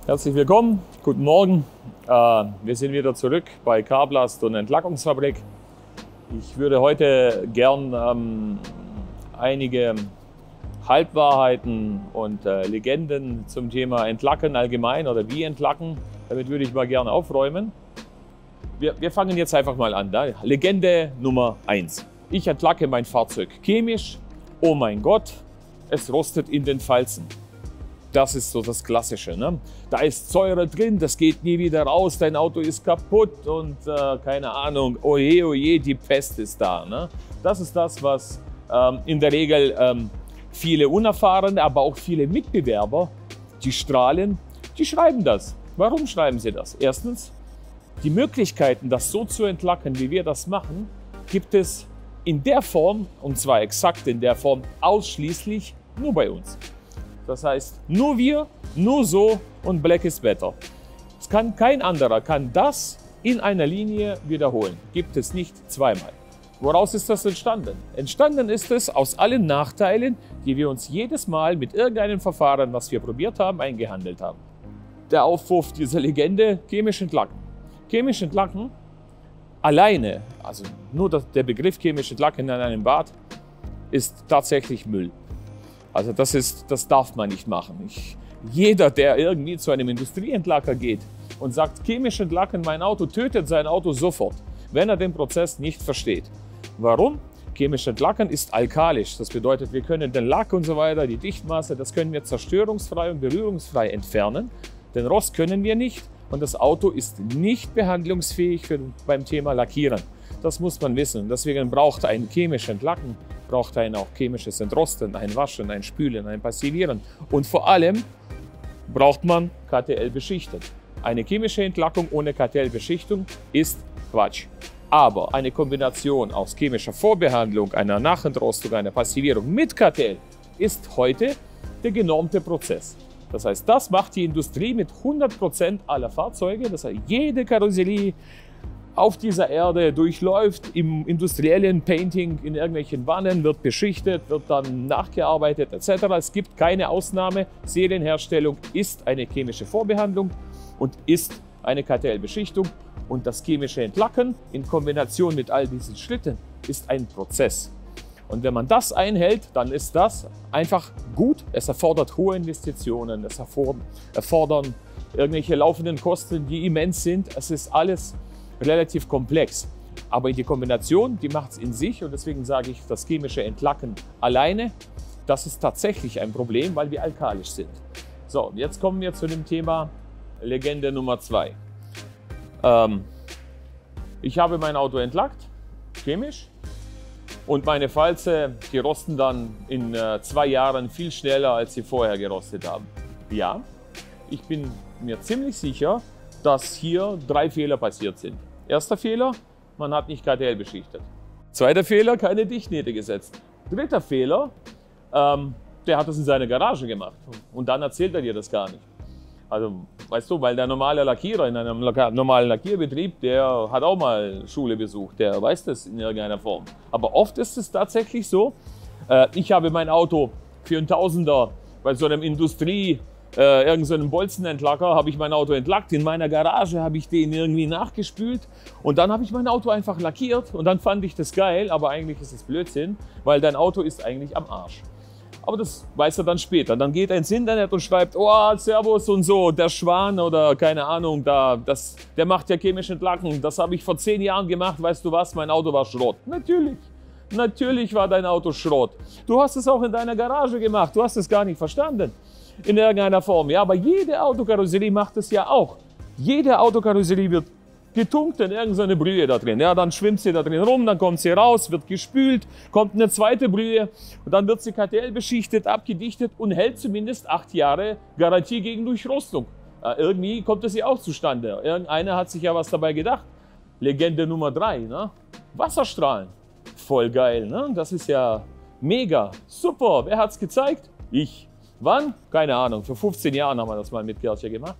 Herzlich willkommen, guten Morgen. Wir sind wieder zurück bei Carblast und Entlackungsfabrik. Ich würde heute gern einige Halbwahrheiten und Legenden zum Thema Entlacken allgemein oder wie entlacken, damit würde ich mal gerne aufräumen. Wir fangen jetzt einfach mal an. Legende Nummer 1. Ich entlacke mein Fahrzeug chemisch. Oh mein Gott, es rostet in den Falzen. Das ist so das Klassische. Ne? Da ist Säure drin, das geht nie wieder raus, dein Auto ist kaputt und keine Ahnung, oje, die Pest ist da. Ne? Das ist das, was in der Regel viele Unerfahrene, aber auch viele Mitbewerber, die strahlen, die schreiben das. Warum schreiben sie das? Erstens, die Möglichkeiten, das so zu entlacken, wie wir das machen, gibt es in der Form, und zwar exakt in der Form, ausschließlich nur bei uns. Das heißt, nur wir, nur so und Black is better. Es kann kein anderer kann das in einer Linie wiederholen. Gibt es nicht zweimal. Woraus ist das entstanden? Entstanden ist es aus allen Nachteilen, die wir uns jedes Mal mit irgendeinem Verfahren, was wir probiert haben, eingehandelt haben. Der Aufruf dieser Legende, chemisch entlacken. Chemisch entlacken alleine, also nur der Begriff chemisch entlacken in einem Bad, ist tatsächlich Müll. Also das darf man nicht machen. Jeder, der irgendwie zu einem Industrieentlacker geht und sagt, chemisch entlacken mein Auto, tötet sein Auto sofort, wenn er den Prozess nicht versteht. Warum? Chemisch entlacken ist alkalisch. Das bedeutet, wir können den Lack und so weiter, die Dichtmasse, das können wir zerstörungsfrei und berührungsfrei entfernen. Den Rost können wir nicht und das Auto ist nicht behandlungsfähig beim Thema Lackieren. Das muss man wissen. Deswegen braucht ein chemisch Entlacken, braucht ein auch chemisches Entrosten, ein Waschen, ein Spülen, ein Passivieren. Und vor allem braucht man KTL beschichtet. Eine chemische Entlackung ohne KTL-Beschichtung ist Quatsch. Aber eine Kombination aus chemischer Vorbehandlung, einer Nachentrostung, einer Passivierung mit KTL ist heute der genormte Prozess. Das heißt, das macht die Industrie mit 100% aller Fahrzeuge. Das heißt, jede Karosserie auf dieser Erde durchläuft im industriellen Painting in irgendwelchen Wannen, wird beschichtet, wird dann nachgearbeitet etc. Es gibt keine Ausnahme. Serienherstellung ist eine chemische Vorbehandlung und ist eine KTL-Beschichtung. Und das chemische Entlacken in Kombination mit all diesen Schritten ist ein Prozess. Und wenn man das einhält, dann ist das einfach gut. Es erfordert hohe Investitionen, es erfordern irgendwelche laufenden Kosten, die immens sind. Es ist alles relativ komplex. Aber die Kombination, die macht es in sich und deswegen sage ich, das chemische Entlacken alleine, das ist tatsächlich ein Problem, weil wir alkalisch sind. So, jetzt kommen wir zu dem Thema Legende Nummer 2. Ich habe mein Auto entlackt, chemisch, und meine Falze, die rosten dann in 2 Jahren viel schneller, als sie vorher gerostet haben. Ja, ich bin mir ziemlich sicher, dass hier 3 Fehler passiert sind. Erster Fehler, man hat nicht KTL beschichtet. Zweiter Fehler, keine Dichtnähte gesetzt. Dritter Fehler, der hat das in seiner Garage gemacht und dann erzählt er dir das gar nicht. Also, weißt du, weil der normale Lackierer in einem normalen Lackierbetrieb, der hat auch mal Schule besucht, der weiß das in irgendeiner Form. Aber oft ist es tatsächlich so, ich habe mein Auto für einen Tausender bei so einem irgend so einem Bolzenentlacker habe ich mein Auto entlackt. In meiner Garage habe ich den irgendwie nachgespült und dann habe ich mein Auto einfach lackiert und dann fand ich das geil, aber eigentlich ist es Blödsinn, weil dein Auto ist eigentlich am Arsch. Aber das weiß er dann später. Dann geht er ins Internet und schreibt, oh, Servus und so, der Schwan oder keine Ahnung, der macht ja chemisch Entlacken. Das habe ich vor 10 Jahren gemacht, weißt du was, mein Auto war Schrott. Natürlich war dein Auto Schrott. Du hast es auch in deiner Garage gemacht, du hast es gar nicht verstanden. In irgendeiner Form. Ja, aber jede Autokarosserie macht es ja auch. Jede Autokarosserie wird getunkt in irgendeine Brühe da drin. Ja, dann schwimmt sie da drin rum, dann kommt sie raus, wird gespült, kommt eine zweite Brühe und dann wird sie KTL beschichtet, abgedichtet und hält zumindest 8 Jahre Garantie gegen Durchrostung. Irgendwie kommt das ja auch zustande. Irgendeiner hat sich ja was dabei gedacht. Legende Nummer 3, ne? Wasserstrahlen. Voll geil, ne? Das ist ja mega, super. Wer hat's gezeigt? Ich. Wann? Keine Ahnung. Vor 15 Jahren haben wir das mal mit Gertje gemacht.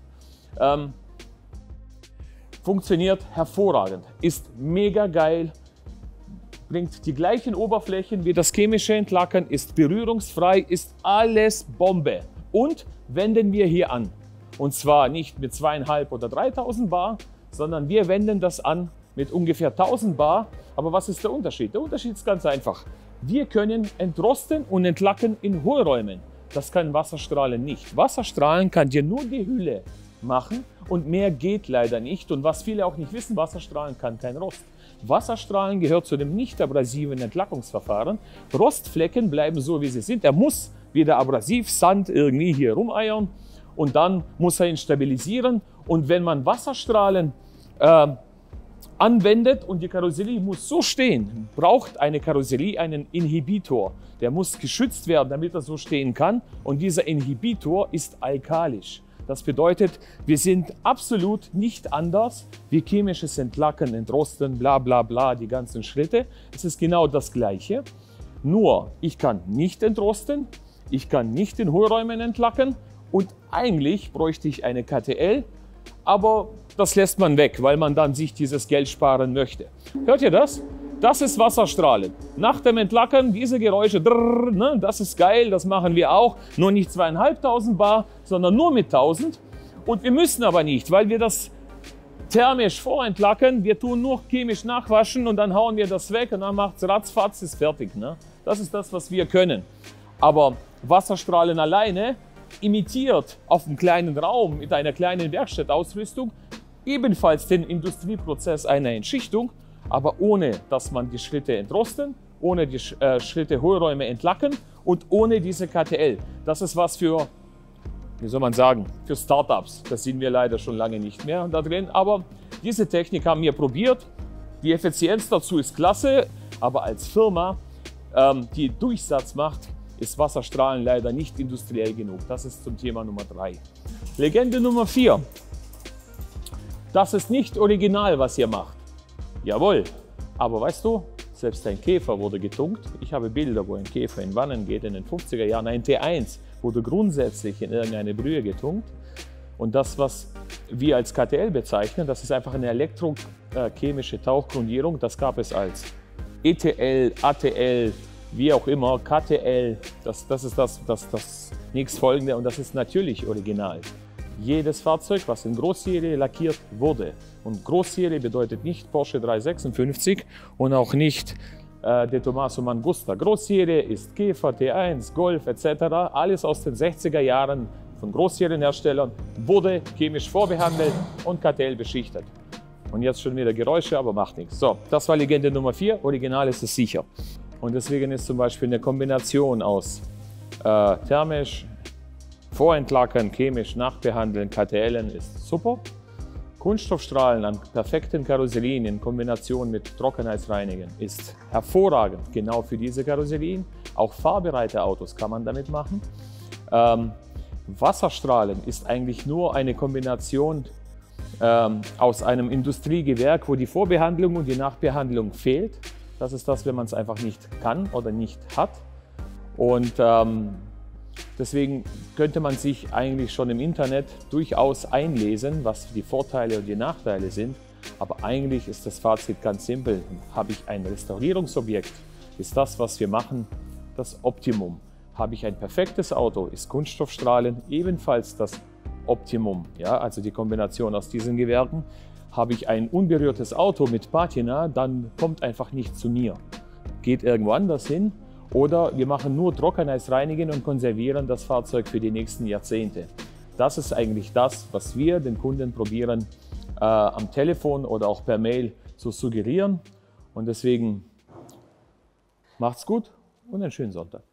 Funktioniert hervorragend. Ist mega geil. Bringt die gleichen Oberflächen wie das chemische Entlacken. Ist berührungsfrei. Ist alles Bombe. Und wenden wir hier an. Und zwar nicht mit 2.500 oder 3.000 Bar, sondern wir wenden das an mit ungefähr 1.000 Bar. Aber was ist der Unterschied? Der Unterschied ist ganz einfach. Wir können entrosten und entlacken in Hohlräumen. Das kann Wasserstrahlen nicht. Wasserstrahlen kann dir nur die Hülle machen und mehr geht leider nicht. Und was viele auch nicht wissen, Wasserstrahlen kann kein Rost. Wasserstrahlen gehört zu dem nicht abrasiven Entlackungsverfahren. Rostflecken bleiben so, wie sie sind. Er muss wieder abrasiv, Sand irgendwie hier rumeiern und dann muss er ihn stabilisieren. Und wenn man Wasserstrahlen anwendet und die Karosserie muss so stehen, braucht eine Karosserie einen Inhibitor. Der muss geschützt werden, damit er so stehen kann. Und dieser Inhibitor ist alkalisch. Das bedeutet, wir sind absolut nicht anders wie chemisches Entlacken, Entrosten, bla bla bla, die ganzen Schritte. Es ist genau das Gleiche. Nur, ich kann nicht entrosten, ich kann nicht in Hohlräumen entlacken und eigentlich bräuchte ich eine KTL, aber das lässt man weg, weil man dann sich dieses Geld sparen möchte. Hört ihr das? Das ist Wasserstrahlen. Nach dem Entlacken diese Geräusche, drrr, ne, das ist geil, das machen wir auch. Nur nicht 2.500 Bar, sondern nur mit 1.000. Und wir müssen aber nicht, weil wir das thermisch vorentlacken. Wir tun nur chemisch nachwaschen und dann hauen wir das weg und dann macht es ratzfatz, ist fertig. Ne? Das ist das, was wir können. Aber Wasserstrahlen alleine imitiert auf einem kleinen Raum mit einer kleinen Werkstattausrüstung ebenfalls den Industrieprozess einer Entschichtung, aber ohne, dass man die Schritte entrosten, ohne die Schritte Hohlräume entlacken und ohne diese KTL. Das ist was für, wie soll man sagen, für Startups. Das sind wir leider schon lange nicht mehr da drin, aber diese Technik haben wir probiert. Die Effizienz dazu ist klasse, aber als Firma, die Durchsatz macht, ist Wasserstrahlen leider nicht industriell genug. Das ist zum Thema Nummer 3. Legende Nummer 4. Das ist nicht original, was ihr macht. Jawohl, aber weißt du, selbst ein Käfer wurde getunkt. Ich habe Bilder, wo ein Käfer in Wannen geht, in den 50er Jahren. Ein T1 wurde grundsätzlich in irgendeine Brühe getunkt. Und das, was wir als KTL bezeichnen, das ist einfach eine elektrochemische Tauchgrundierung. Das gab es als ETL, ATL, wie auch immer, KTL. Das ist das nächstfolgende und das ist natürlich original. Jedes Fahrzeug, was in Großserie lackiert wurde. Und Großserie bedeutet nicht Porsche 356 und auch nicht De Tomaso Mangusta. Großserie ist Käfer, T1, Golf etc. Alles aus den 60er Jahren von Großserienherstellern wurde chemisch vorbehandelt und KTL beschichtet. Und jetzt schon wieder Geräusche, aber macht nichts. So, das war Legende Nummer 4. Original ist es sicher. Und deswegen ist zum Beispiel eine Kombination aus thermisch, Vorentlackern, chemisch nachbehandeln, KTLen ist super. Kunststoffstrahlen an perfekten Karosserien in Kombination mit Trockeneisreinigen ist hervorragend, genau für diese Karosserien. Auch fahrbereite Autos kann man damit machen. Wasserstrahlen ist eigentlich nur eine Kombination aus einem Industriegewerk, wo die Vorbehandlung und die Nachbehandlung fehlt. Das ist das, wenn man es einfach nicht kann oder nicht hat. Und deswegen könnte man sich eigentlich schon im Internet durchaus einlesen, was die Vorteile und die Nachteile sind. Aber eigentlich ist das Fazit ganz simpel. Habe ich ein Restaurierungsobjekt, ist das, was wir machen, das Optimum. Habe ich ein perfektes Auto, ist Kunststoffstrahlen ebenfalls das Optimum. Ja, also die Kombination aus diesen Gewerken. Habe ich ein unberührtes Auto mit Patina, dann kommt einfach nicht zu mir. Geht irgendwo anders hin. Oder wir machen nur Trockeneisreinigen und konservieren das Fahrzeug für die nächsten Jahrzehnte. Das ist eigentlich das, was wir den Kunden probieren, am Telefon oder auch per Mail zu suggerieren. Und deswegen macht's gut und einen schönen Sonntag.